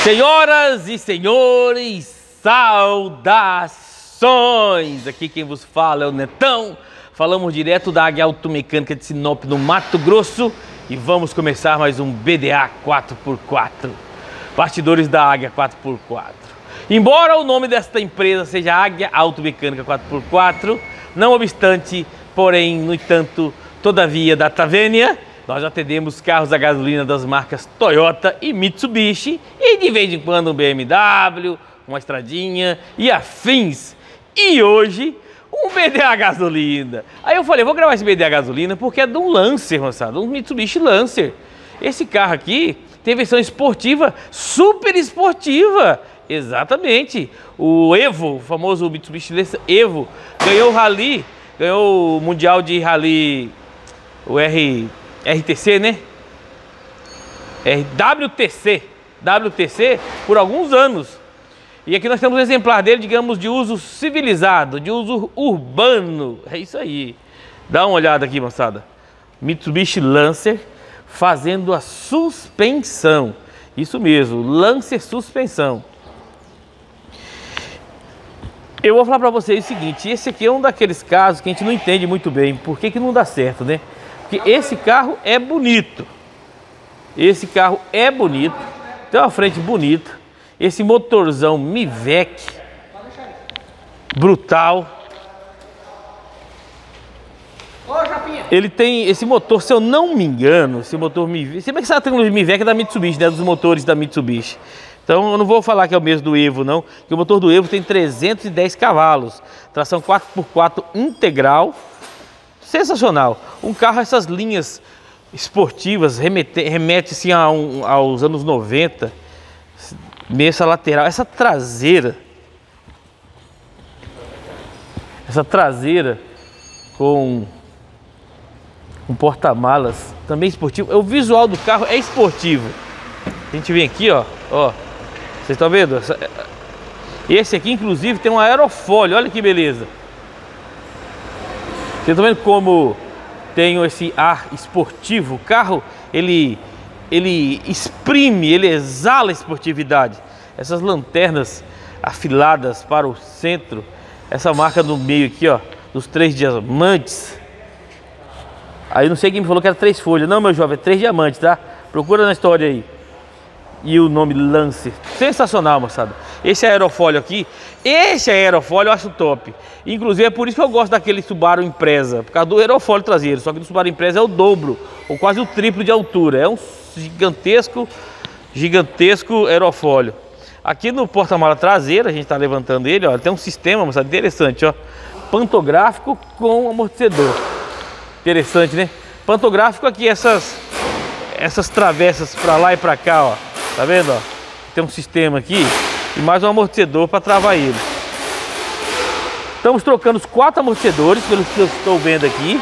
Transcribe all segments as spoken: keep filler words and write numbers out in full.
Senhoras e senhores, saudações! Aqui quem vos fala é o Netão. Falamos direto da Águia Automecânica de Sinop, no Mato Grosso. E vamos começar mais um B D A quatro por quatro. Bastidores da Águia quatro por quatro. Embora o nome desta empresa seja Águia Automecânica quatro por quatro, não obstante, porém, no entanto, todavia, data vênia, nós atendemos carros a gasolina das marcas Toyota e Mitsubishi e de vez em quando um B M W, uma estradinha e afins. E hoje, um B D A gasolina. Aí eu falei, vou gravar esse B D A gasolina porque é de um Lancer, moçada, um Mitsubishi Lancer. Esse carro aqui tem versão esportiva, super esportiva. Exatamente. O Evo, o famoso Mitsubishi Evo, ganhou o Rally, ganhou o Mundial de Rally, o R... R T C, né? É W T C, W T C por alguns anos. E aqui nós temos um exemplar dele, digamos, de uso civilizado, de uso urbano. É isso aí. Dá uma olhada aqui, moçada. Mitsubishi Lancer fazendo a suspensão. Isso mesmo, Lancer suspensão. Eu vou falar para vocês o seguinte, esse aqui é um daqueles casos que a gente não entende muito bem. Por que que não dá certo, né? Porque esse carro é bonito, esse carro é bonito, tem uma frente bonita, esse motorzão Mivec, brutal. Ele tem esse motor, se eu não me engano, esse motor Mivec, se bem que essa tecnologia Mivec é da Mitsubishi, né, dos motores da Mitsubishi. Então eu não vou falar que é o mesmo do Evo não, porque o motor do Evo tem trezentos e dez cavalos, tração quatro por quatro integral. Sensacional, um carro, essas linhas esportivas, remete, remete assim a um, aos anos noventa, essa lateral, essa traseira, essa traseira com um porta-malas, também esportivo, o visual do carro é esportivo. A gente vem aqui, ó, ó, vocês estão vendo? Esse aqui inclusive tem um aerofólio, olha que beleza. Vocês estão vendo como tem esse ar esportivo? O carro, ele, ele exprime, ele exala a esportividade. Essas lanternas afiladas para o centro, essa marca no meio aqui, ó, dos três diamantes. Aí não sei quem me falou que era três folhas. Não, meu jovem, é três diamantes, tá? Procura na história aí. E o nome Lancer, sensacional, moçada. Esse aerofólio aqui, esse aerofólio eu acho top. Inclusive é por isso que eu gosto daquele Subaru Impreza, por causa do aerofólio traseiro. Só que do Subaru Impreza é o dobro, ou quase o triplo de altura. É um gigantesco, gigantesco aerofólio. Aqui no porta-mala traseiro, a gente tá levantando ele, ó, tem um sistema, moçada, interessante, ó. Pantográfico com amortecedor. Interessante, né? Pantográfico aqui, essas, essas travessas pra lá e pra cá, ó. Tá vendo, ó? Tem um sistema aqui e mais um amortecedor para travar ele. Estamos trocando os quatro amortecedores, pelo que eu estou vendo aqui.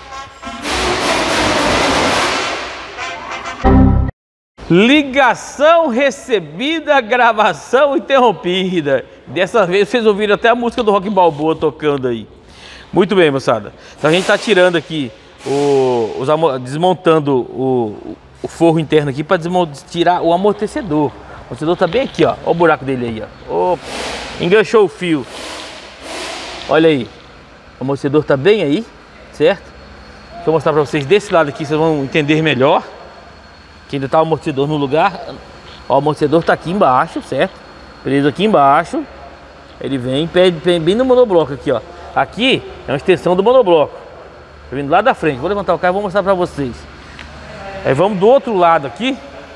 Ligação recebida, gravação interrompida. Dessa vez vocês ouviram até a música do Rock Balboa tocando aí. Muito bem, moçada. Então a gente está tirando aqui, o, os, desmontando o... o forro interno aqui para tirar o amortecedor. O amortecedor tá bem aqui, ó. Olha o buraco dele aí, ó. Opa, enganchou o fio. Olha aí. O amortecedor tá bem aí, certo? Deixa eu mostrar para vocês desse lado aqui, vocês vão entender melhor. Que ainda tá o amortecedor no lugar. Ó, o amortecedor tá aqui embaixo, certo? Preso aqui embaixo. Ele vem, vem bem no monobloco aqui, ó. Aqui é uma extensão do monobloco. Tá vindo lá da frente. Vou levantar o carro e vou mostrar para vocês. Aí vamos do outro lado aqui,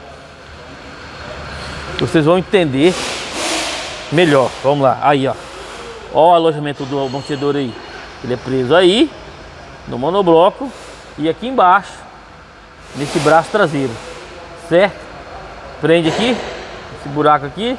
vocês vão entender melhor. Vamos lá, aí ó, ó o alojamento do amortecedor aí. Ele é preso aí, no monobloco, e aqui embaixo, nesse braço traseiro, certo? Prende aqui, esse buraco aqui,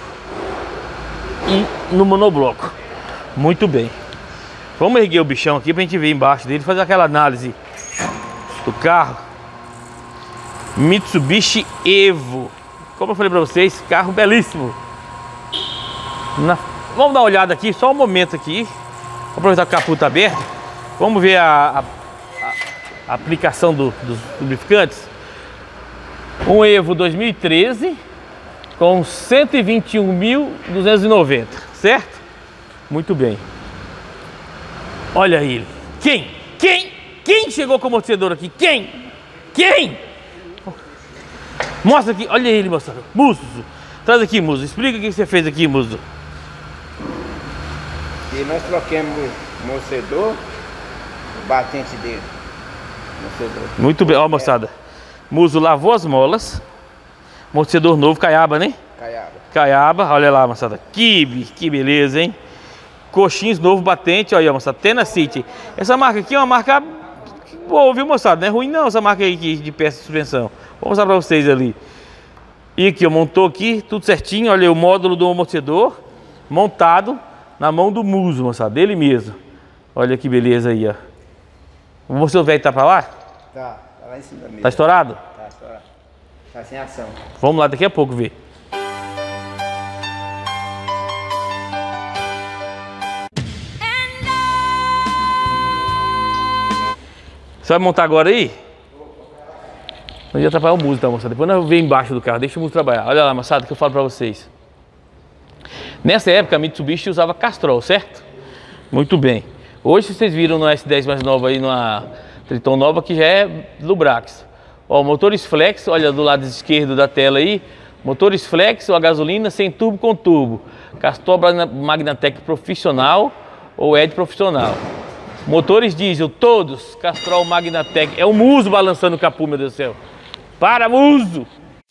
e no monobloco. Muito bem. Vamos erguer o bichão aqui pra gente ver embaixo dele, fazer aquela análise do carro. Mitsubishi Evo, como eu falei para vocês, carro belíssimo. Na... Vamos dar uma olhada aqui, só um momento aqui. Vou aproveitar que o capô está aberto. Vamos ver a, a, a aplicação do, dos lubrificantes. Um Evo dois mil e treze, com cento e vinte e um mil duzentos e noventa, certo? Muito bem. Olha ele. Quem? Quem? Quem chegou com o amortecedor aqui? Quem? Quem? Mostra aqui. Olha ele, moçada. Muso. Traz aqui, Muso. Explica o que você fez aqui, Muso. E nós troquemos o amortecedor, o batente dele. Amortecedor. Muito bem. Ó, moçada. Muso lavou as molas. Amortecedor novo, Caiaba, né? Caiaba. Caiaba. Olha lá, moçada. Que, que beleza, hein? Coxins novo, batente. Olha aí, moçada. Tenacity. Essa marca aqui é uma marca boa, viu, moçada? Não é ruim não essa marca aí de peça de suspensão. Vou mostrar pra vocês ali. E aqui, ó, montou aqui, tudo certinho. Olha aí, o módulo do amortecedor montado na mão do Muso, moçada, dele mesmo. Olha que beleza aí, ó. O amortecedor velho tá pra lá? Tá, tá lá em cima mesmo. Tá estourado? Tá estourado. Tá sem ação. Vamos lá daqui a pouco ver. Você vai montar agora aí? Não ia atrapalhar o Muso, tá, moçada? Depois nós vemos embaixo do carro, deixa o Muso trabalhar. Olha lá, moçada, que eu falo pra vocês. Nessa época a Mitsubishi usava Castrol, certo? Muito bem. Hoje vocês viram no S dez mais nova aí, numa Triton nova, que já é Lubrax. Ó, motores flex, olha do lado esquerdo da tela aí. Motores flex ou a gasolina sem turbo com turbo. Castrol Magnatec profissional ou Ed profissional. Motores diesel, todos, Castrol Magnatec. É o Muso balançando o capô, meu Deus do céu. Para, Muso!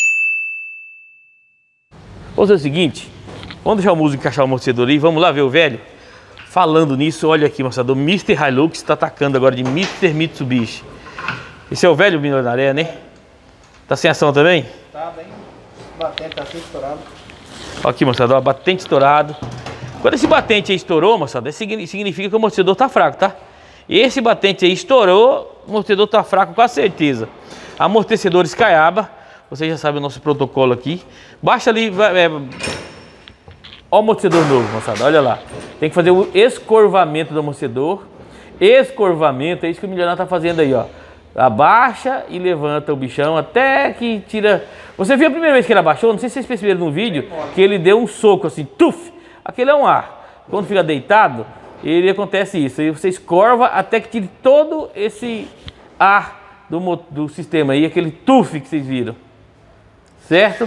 Vamos fazer o seguinte, vamos deixar o Muso encaixar o amortecedor aí, vamos lá ver o velho? Falando nisso, olha aqui, moçada, o mister Hilux está atacando agora de mister Mitsubishi. Esse é o velho milionário, né? Tá sem ação também? Tá bem, batente tá assim estourado. Olha aqui, moçada, ó, batente estourado. Quando esse batente aí estourou, moçada, significa que o amortecedor tá fraco, tá? Esse batente aí estourou, o amortecedor tá fraco com certeza. Amortecedores Caiaba, vocês já sabem o nosso protocolo aqui. Baixa ali, é, ó o amortecedor novo, moçada, olha lá. Tem que fazer o escorvamento do amortecedor. Escorvamento, é isso que o milionário tá fazendo aí, ó. Abaixa e levanta o bichão até que tira... Você viu a primeira vez que ele abaixou? Não sei se vocês perceberam no vídeo, que ele deu um soco assim, tuf! Aquele é um ar. Quando fica deitado, ele acontece isso. Aí você escorva até que tire todo esse ar do, do sistema aí, aquele tuf que vocês viram. Certo?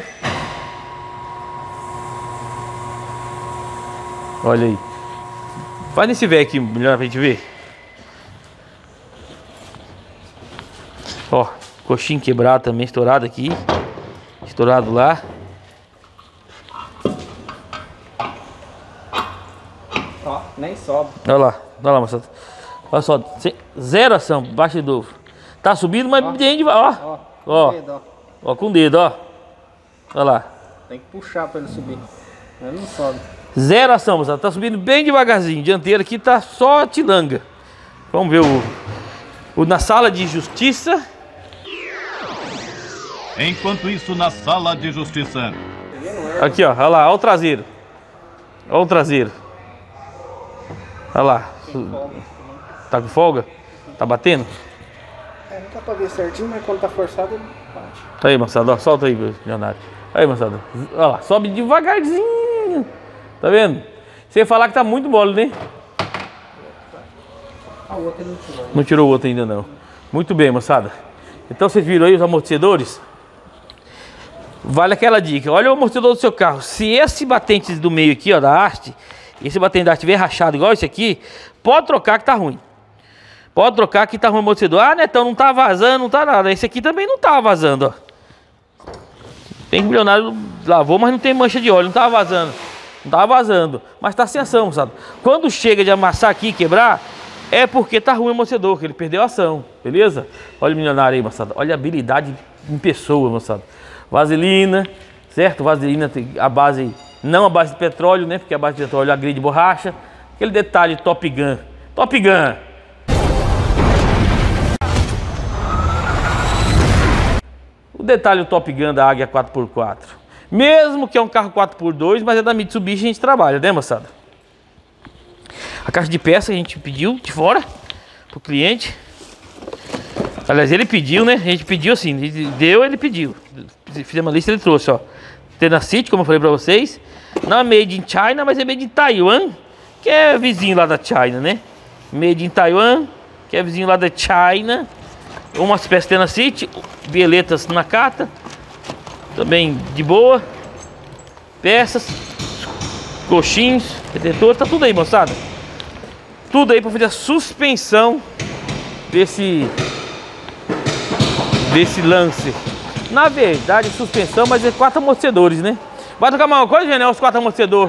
Olha aí. Vai nesse velho aqui, melhor pra gente ver. Ó, coxinho quebrado também, estourado aqui. Estourado lá. Ó, nem sobe. Olha lá, olha lá, moçada. Olha só, zero ação, baixa de novo. Tá subindo, mas bem devagar, ó. Ó, ó, dedo, ó. Ó, com o dedo, ó. Olha lá. Tem que puxar pra ele subir. Ele não sobe. Zero ação, moçada. Tá subindo bem devagarzinho. Dianteiro aqui tá só tilanga. Vamos ver o, o na sala de justiça. Enquanto isso, na sala de justiça. Aqui, ó. Olha lá, olha o traseiro. Olha o traseiro. Olha lá. Tá com folga? Tá batendo? É, não dá pra ver certinho, mas quando tá forçado ele bate. Tá aí, moçada. Ó, solta aí, Leonardo. Aí, moçada. Olha lá, sobe devagarzinho. Tá vendo? Você ia falar que tá muito mole, né? A outra não tirou. Não tirou o outro ainda, não. Muito bem, moçada. Então vocês viram aí os amortecedores? Vale aquela dica. Olha o amortecedor do seu carro. Se esse batente do meio aqui, ó, da haste, esse batente da haste estiver rachado igual esse aqui, pode trocar que tá ruim. Pode trocar que tá ruim o amortecedor. Ah, Netão, não tá vazando, não tá nada. Esse aqui também não tá vazando, ó. Tem que o milionário lavou, mas não tem mancha de óleo, não tá vazando. Não tá vazando, mas tá sem ação, sabe? Quando chega de amassar aqui e quebrar, é porque tá ruim o amortecedor, que ele perdeu a ação, beleza? Olha o milionário aí, moçada. Olha a habilidade em pessoa, moçada. Vaselina, certo? Vaselina tem a base, não a base de petróleo, né? Porque a base de petróleo agride borracha. Aquele detalhe Top Gun. Top Gun! O detalhe Top Gun da Águia quatro por quatro. Mesmo que é um carro quatro por dois, mas é da Mitsubishi, a gente trabalha, né, moçada? A caixa de peça a gente pediu de fora pro cliente. Aliás, ele pediu, né? A gente pediu assim, deu, ele pediu. Fizemos uma lista, ele trouxe, ó. Tenacity, como eu falei pra vocês. Não é made in China, mas é made in Taiwan, que é vizinho lá da China, né? Made in Taiwan, que é vizinho lá da China. Umas peças Tenacity, violetas na cata, também de boa. Peças, coxinhos, retentor, tá tudo aí, moçada. Tudo aí para fazer a suspensão desse desse Lancer. Na verdade, suspensão, mas é quatro amortecedores, né? Vai tocar uma coisa, Genel, os quatro amortecedores.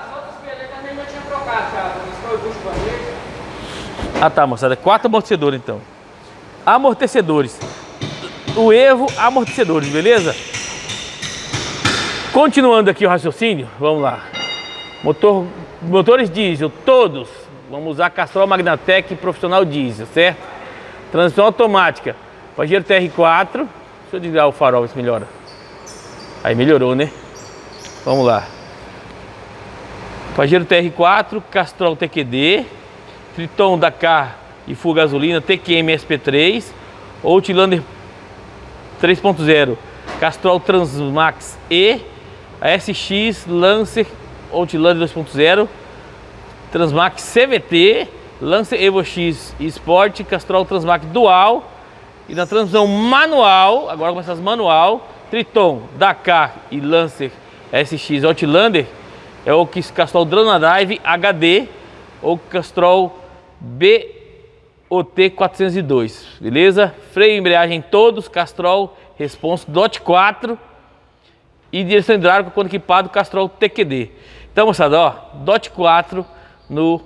Ah tá, moçada, quatro amortecedores então. Amortecedores. O Evo, amortecedores, beleza? Continuando aqui o raciocínio, vamos lá. Motor, motores diesel, todos. Vamos usar Castrol Magnatec Profissional Diesel, certo? Transmissão automática. Pajero T R quatro. Deixa eu desligar o farol, ver se melhora. Aí melhorou, né? Vamos lá. Pajero T R quatro, Castrol T Q D, Triton Dakar e Full Gasolina, T Q M S P três, Outlander três ponto zero, Castrol Transmax E, a S X Lancer Outlander dois ponto zero, Transmax C V T, Lancer Evo X Sport, Castrol Transmax Dual. E na transmissão manual, agora começa as manual, Triton, Dakar e Lancer S X Outlander, é o Castrol Dranadrive H D ou Castrol B O T quatrocentos e dois, beleza? Freio e embreagem todos, Castrol Response D O T quatro e direção hidráulica quando equipado Castrol T Q D. Então, moçada, ó, D O T quatro no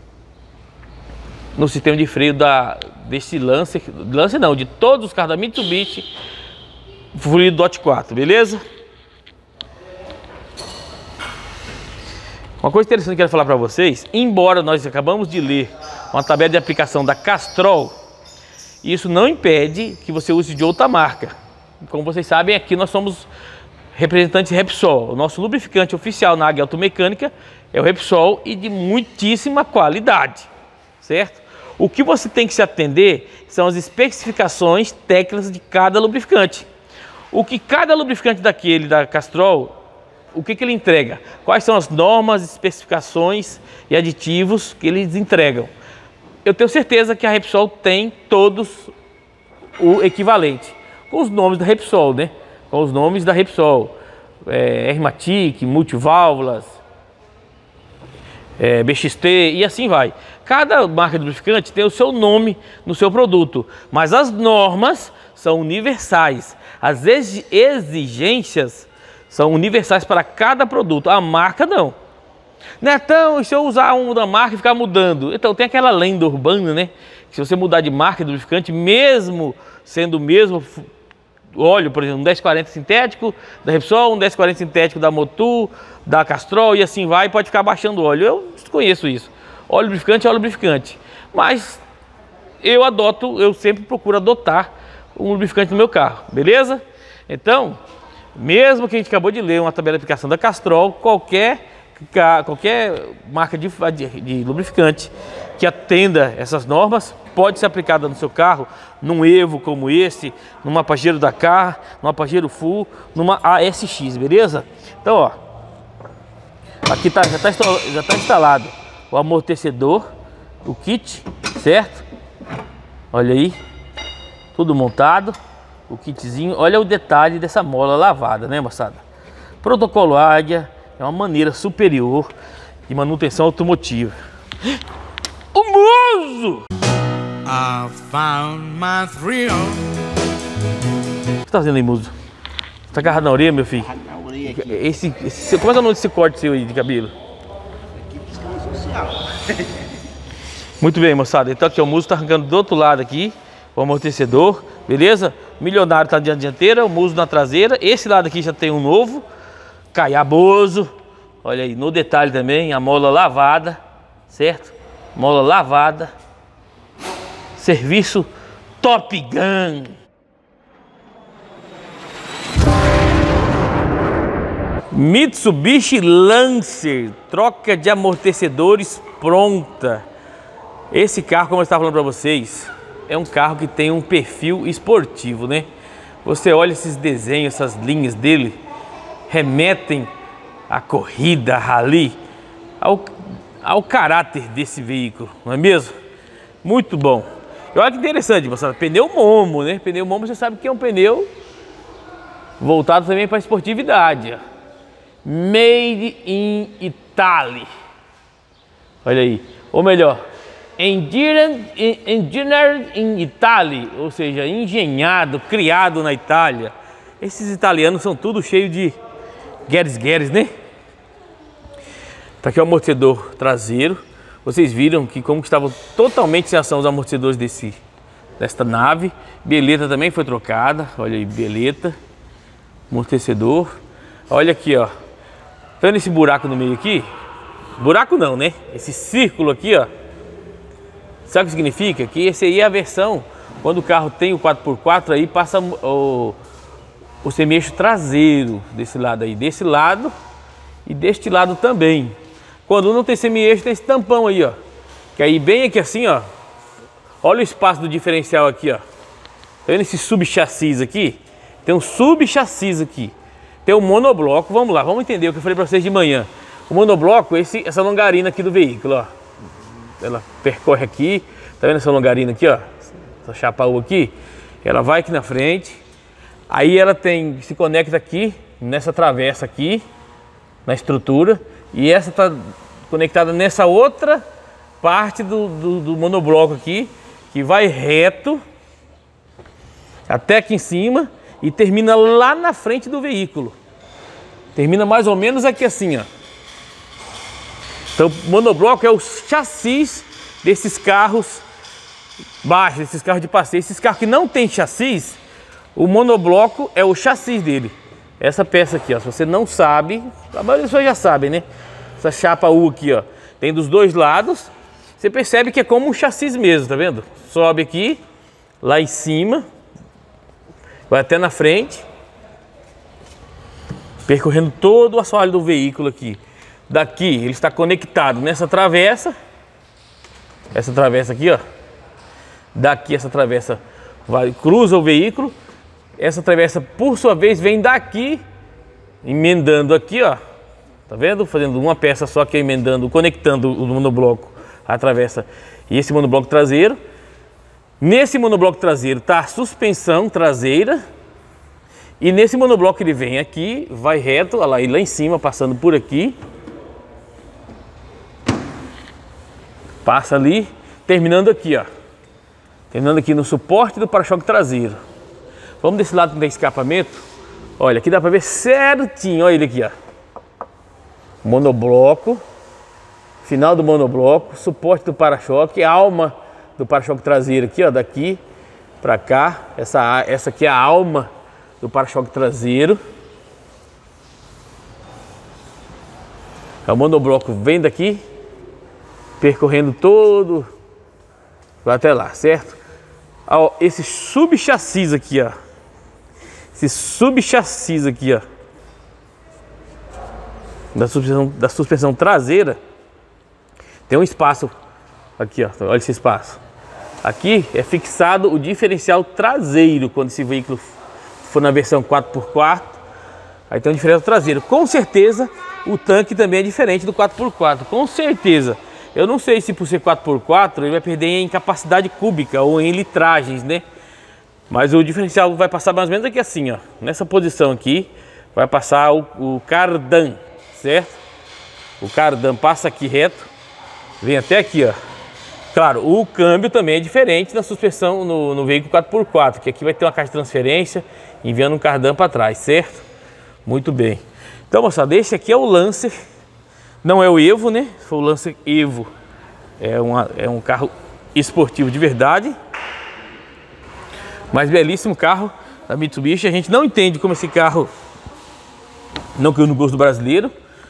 no sistema de freio da, desse Lancer, Lancer não, de todos os carros da Mitsubishi, fluido D O T quatro, beleza? Uma coisa interessante que eu quero falar para vocês, embora nós acabamos de ler uma tabela de aplicação da Castrol, isso não impede que você use de outra marca. Como vocês sabem, aqui nós somos representantes Repsol. O nosso lubrificante oficial na Águia Automecânica é o Repsol e de muitíssima qualidade, certo? O que você tem que se atender são as especificações técnicas de cada lubrificante. O que cada lubrificante daquele da Castrol, o que, que ele entrega? Quais são as normas, especificações e aditivos que eles entregam? Eu tenho certeza que a Repsol tem todos o equivalente, com os nomes da Repsol, né? Com os nomes da Repsol, é, Hermatic, Multiválvulas, é, B X T e assim vai. Cada marca de lubrificante tem o seu nome no seu produto, mas as normas são universais. As exigências são universais para cada produto, a marca não. Netão, e se eu usar um da marca e ficar mudando? Então tem aquela lenda urbana, né? Que se você mudar de marca de lubrificante, mesmo sendo o mesmo óleo, por exemplo, um dez quarenta sintético da Repsol, um dez quarenta sintético da Motul, da Castrol e assim vai, pode ficar baixando o óleo. Eu desconheço isso. Óleo lubrificante é óleo lubrificante. Mas eu adoto, eu sempre procuro adotar um lubrificante no meu carro, beleza? Então, mesmo que a gente acabou de ler uma tabela de aplicação da Castrol, qualquer, qualquer marca de, de, de lubrificante que atenda essas normas pode ser aplicada no seu carro, num Evo como esse, numa Pajero Dakar, numa Pajero Full, numa A S X, beleza? Então, ó, aqui tá, já está já tá instalado o amortecedor, o kit, certo? Olha aí, tudo montado, o kitzinho. Olha o detalhe dessa mola lavada, né, moçada? Protocolo Águia é uma maneira superior de manutenção automotiva. O Muso! I found my thrill. O que você tá fazendo aí, Muso? Você tá agarrado na orelha, meu filho? Na orelha aqui. Esse, esse, como é que é o nome desse corte seu aí de cabelo? Muito bem, moçada, então aqui o Muso tá arrancando do outro lado aqui o amortecedor, beleza? O Milionário tá na dianteira, o Muso na traseira. Esse lado aqui já tem um novo caiaboso, olha aí, no detalhe também, a mola lavada, certo? Mola lavada, serviço Top Gun. Mitsubishi Lancer, troca de amortecedores pronta. Esse carro, como eu estava falando para vocês, é um carro que tem um perfil esportivo, né? Você olha esses desenhos, essas linhas dele, remetem à corrida, à rally, ao, ao caráter desse veículo, não é mesmo? Muito bom. E olha que interessante, moçada, pneu Momo, né? Pneu Momo, você sabe que é um pneu voltado também para a esportividade. Ó. Made in Italy. Olha aí. Ou melhor, Engineered in Italy, ou seja, engenhado, criado na Itália. Esses italianos são tudo cheio de gueres-gueres, né? Tá aqui o amortecedor traseiro. Vocês viram que como que estavam totalmente sem ação os amortecedores desse, desta nave. Beleta também foi trocada. Olha aí, beleta. Amortecedor. Olha aqui, ó. Tá vendo esse buraco no meio aqui? Buraco não, né? Esse círculo aqui, ó. Sabe o que significa? Que esse aí é a versão, quando o carro tem o quatro por quatro, aí passa o, o semi-eixo traseiro desse lado aí. Desse lado e deste lado também. Quando não tem semi-eixo, tem esse tampão aí, ó. Que aí bem aqui assim, ó. Olha o espaço do diferencial aqui, ó. Tá vendo esse sub-chassis aqui? Tem um sub-chassis aqui. Tem um monobloco. Vamos lá, vamos entender o que eu falei pra vocês de manhã. O monobloco é esse, essa longarina aqui do veículo, ó. Ela percorre aqui. Tá vendo essa longarina aqui, ó? Essa chapa U aqui. Ela vai aqui na frente. Aí ela tem, se conecta aqui, nessa travessa aqui, na estrutura. E essa está conectada nessa outra parte do, do, do monobloco aqui, que vai reto até aqui em cima e termina lá na frente do veículo. Termina mais ou menos aqui assim, ó. Então o monobloco é o chassis desses carros baixos, desses carros de passeio. Esses carros que não tem chassis, o monobloco é o chassis dele. Essa peça aqui, ó, se você não sabe, a maioria das pessoas já sabem, né? Essa chapa U aqui, ó, tem dos dois lados. Você percebe que é como um chassis mesmo, tá vendo? Sobe aqui, lá em cima, vai até na frente, percorrendo todo o assoalho do veículo aqui. Daqui ele está conectado nessa travessa, essa travessa aqui, ó. Daqui essa travessa vai, cruza o veículo. Essa travessa, por sua vez, vem daqui, emendando aqui, ó. Tá vendo? Fazendo uma peça só que é emendando, conectando o monobloco à travessa e esse monobloco traseiro. Nesse monobloco traseiro tá a suspensão traseira. E nesse monobloco ele vem aqui, vai reto, olha lá, e lá em cima, passando por aqui. Passa ali, terminando aqui, ó. Terminando aqui no suporte do para-choque traseiro. Vamos desse lado que tem escapamento. Olha, aqui dá para ver certinho. Olha ele aqui, ó. Monobloco. Final do monobloco. Suporte do para-choque. Alma do para-choque traseiro aqui, ó. Daqui para cá. Essa, essa aqui é a alma do para-choque traseiro. O monobloco vem daqui, percorrendo todo, vai até lá, certo? Ó, esse sub-chassis aqui, ó. Esse sub-chassis aqui, ó, da suspensão, da suspensão traseira, tem um espaço aqui, ó. Olha esse espaço. Aqui é fixado o diferencial traseiro quando esse veículo for na versão quatro por quatro. Aí tem um diferencial traseiro. Com certeza o tanque também é diferente do quatro por quatro. Com certeza. Eu não sei se por ser quatro por quatro ele vai perder em capacidade cúbica ou em litragens, né? Mas o diferencial vai passar mais ou menos aqui assim, ó. Nessa posição aqui vai passar o, o cardan, certo? O cardan passa aqui reto, vem até aqui, ó. Claro, o câmbio também é diferente na suspensão no, no veículo quatro por quatro, que aqui vai ter uma caixa de transferência enviando um cardan para trás, certo? Muito bem. Então, moçada, esse aqui é o Lancer. Não é o Evo, né? Foi o Lancer Evo. É, uma, é um carro esportivo de verdade. Mas belíssimo carro da Mitsubishi. A gente não entende como esse carro não caiu no gosto do brasileiro.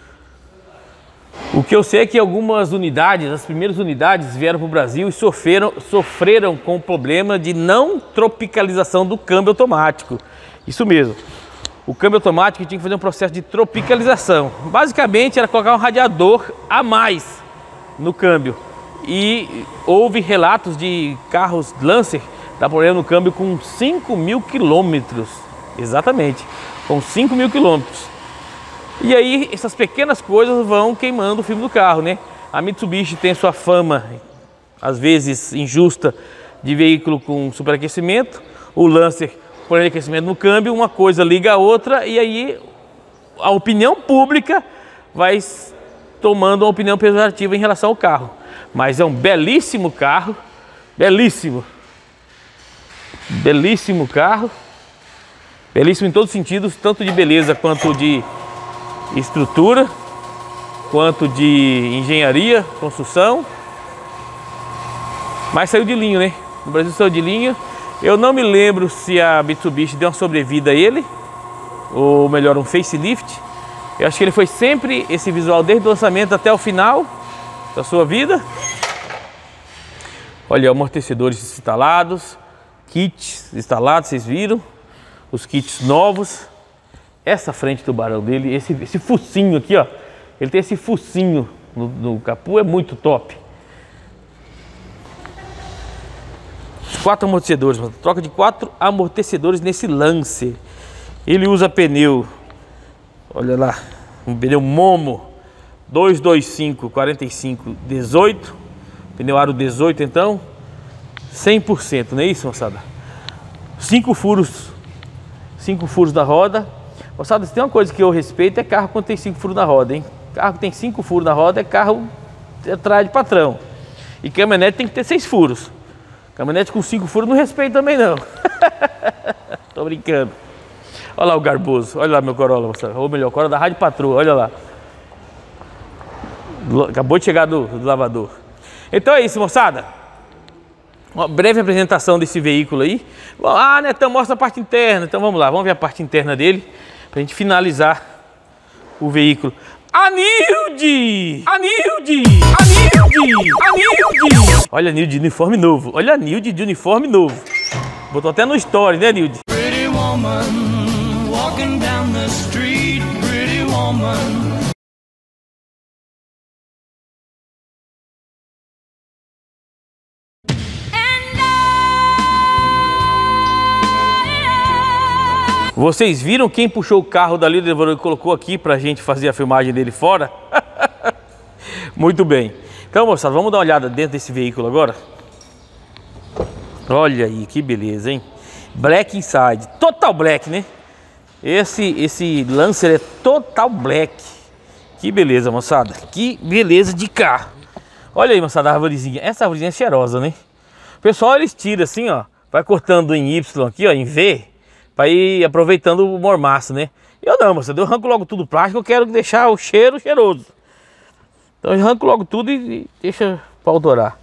O que eu sei é que algumas unidades, as primeiras unidades vieram para o Brasil e sofreram, sofreram com o problema de não tropicalização do câmbio automático. Isso mesmo. O câmbio automático tinha que fazer um processo de tropicalização. Basicamente era colocar um radiador a mais no câmbio. E houve relatos de carros Lancer dar problema no câmbio com cinco mil quilômetros. Exatamente, com cinco mil quilômetros. E aí essas pequenas coisas vão queimando o filme do carro, né? A Mitsubishi tem sua fama, às vezes injusta, de veículo com superaquecimento. O Lancer por aquecimento no câmbio, uma coisa liga a outra e aí a opinião pública vai tomando uma opinião pejorativa em relação ao carro. Mas é um belíssimo carro, belíssimo, belíssimo carro, belíssimo em todos os sentidos, tanto de beleza quanto de estrutura, quanto de engenharia, construção. Mas saiu de linha, né? No Brasil saiu de linha. Eu não me lembro se a Mitsubishi deu uma sobrevida a ele, ou melhor, um facelift. Eu acho que ele foi sempre esse visual desde o lançamento até o final da sua vida. Olha, amortecedores instalados, kits instalados, vocês viram? Os kits novos. Essa frente do tubarão dele, esse, esse focinho aqui, ó. Ele tem esse focinho no, no capô, é muito top. Quatro amortecedores, troca de quatro amortecedores nesse Lancer. Ele usa pneu, olha lá, um pneu Momo dois dois cinco, quarenta e cinco, dezoito, pneu aro dezoito, então cem por cento, não é isso, moçada? Cinco furos, cinco furos na roda. Moçada, se tem uma coisa que eu respeito é carro quando tem cinco furos na roda, hein? Carro que tem cinco furos na roda é carro atrás de patrão. E caminhonete tem que ter seis furos. Caminhonete com cinco furos não respeito também não. Tô brincando. Olha lá o garboso, olha lá meu Corolla, moçada. Ou melhor, Corolla da Rádio Patroa, olha lá. Acabou de chegar do, do lavador. Então é isso, moçada. Uma breve apresentação desse veículo aí. Ah, Netão, mostra a parte interna. Então vamos lá, vamos ver a parte interna dele pra gente finalizar o veículo. Anilde! Anilde! Anilde! Anilde! Olha a Nilde de uniforme novo. Olha a Nilde de uniforme novo. Botou até no story, né, Nilde? Pretty woman, walking down the street, pretty woman. Vocês viram quem puxou o carro dali e colocou aqui pra gente fazer a filmagem dele fora? Muito bem. Então, moçada, vamos dar uma olhada dentro desse veículo agora. Olha aí, que beleza, hein? Black inside. Total black, né? Esse, esse Lancer é total black. Que beleza, moçada. Que beleza de carro. Olha aí, moçada, a arvorezinha. Essa arvorezinha é cheirosa, né? O pessoal, eles tiram assim, ó. Vai cortando em Y aqui, ó, em V. Para ir aproveitando o mormaço, né? Eu não, moçada, eu arranco logo tudo plástico, eu quero deixar o cheiro cheiroso. Então eu arranco logo tudo e deixa para autorar.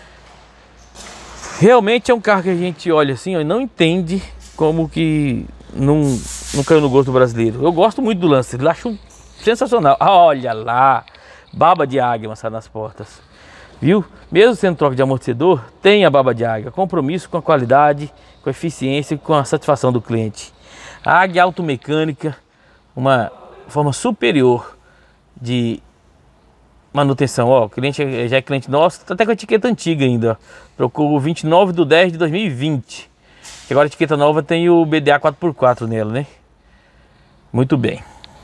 Realmente é um carro que a gente olha assim, ó, e não entende como que não, não caiu no gosto do brasileiro. Eu gosto muito do Lancer, eu acho sensacional. Ah, olha lá, baba de águia, moçada, nas portas. Viu? Mesmo sendo troca de amortecedor, tem a baba de águia. Compromisso com a qualidade, com a eficiência e com a satisfação do cliente. A Águia Automecânica, uma forma superior de manutenção. Ó, o cliente já é cliente nosso, tá até com a etiqueta antiga ainda. Trocou o vinte e nove de dez de dois mil e vinte. E agora a etiqueta nova tem o B D A quatro por quatro nela, né? Muito bem.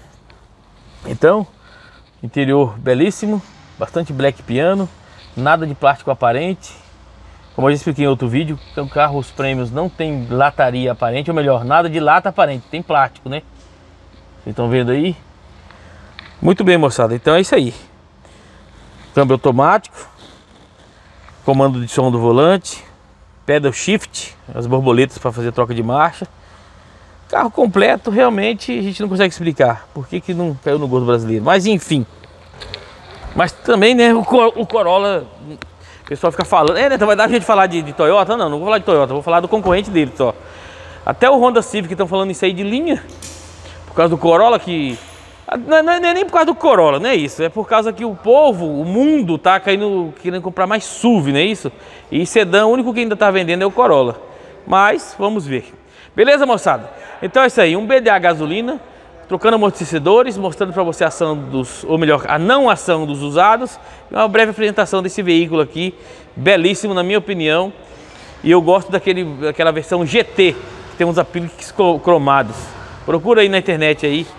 Então, interior belíssimo, bastante black piano. Nada de plástico aparente. Como eu já expliquei em outro vídeo, o carro, os prêmios não tem lataria aparente, ou melhor, nada de lata aparente, tem plástico, né? Vocês estão vendo aí? Muito bem, moçada, então é isso aí. Câmbio automático, comando de som do volante, pedal shift, as borboletas para fazer troca de marcha. Carro completo, realmente a gente não consegue explicar por que que não caiu no gosto brasileiro, mas enfim. Mas também, né, o, o Corolla, o pessoal fica falando, é, né, então vai dar a gente falar de, de Toyota? Não, não vou falar de Toyota, vou falar do concorrente dele só. Até o Honda Civic estão falando isso aí de linha, por causa do Corolla que... Não, não é nem por causa do Corolla, não é isso, é por causa que o povo, o mundo tá caindo, querendo comprar mais S U V, não é isso? E sedã, o único que ainda tá vendendo é o Corolla. Mas, vamos ver. Beleza, moçada? Então é isso aí, um B D A gasolina, trocando amortecedores, mostrando para você a ação dos, ou melhor, a não ação dos usados, e uma breve apresentação desse veículo aqui, belíssimo na minha opinião, e eu gosto daquele, daquela versão G T, que tem uns apelidos cromados. Procura aí na internet aí,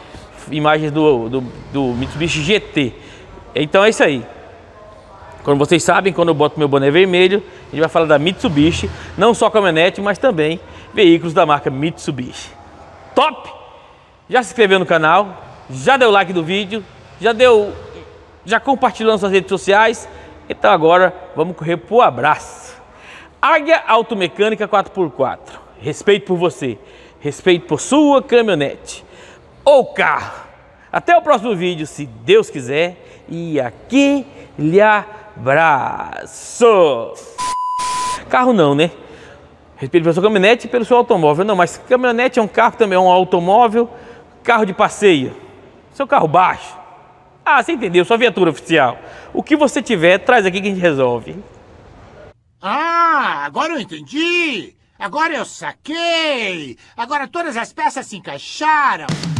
imagens do, do, do Mitsubishi G T. Então é isso aí. Como vocês sabem, quando eu boto meu boné vermelho, a gente vai falar da Mitsubishi, não só caminhonete, mas também veículos da marca Mitsubishi. Top! Já se inscreveu no canal? Já deu like do vídeo? Já deu... Já compartilhou nas suas redes sociais? Então agora vamos correr pro abraço. Águia Automecânica quatro por quatro. Respeito por você. Respeito por sua caminhonete ou carro. Até o próximo vídeo, se Deus quiser. E aquele abraço. Carro não, né? Respeito pela sua caminhonete e pelo seu automóvel. Não, mas caminhonete é um carro também, é um automóvel. Carro de passeio. Seu carro baixo. Ah, você entendeu, sua viatura oficial. O que você tiver, traz aqui que a gente resolve. Ah, agora eu entendi. Agora eu saquei. Agora todas as peças se encaixaram.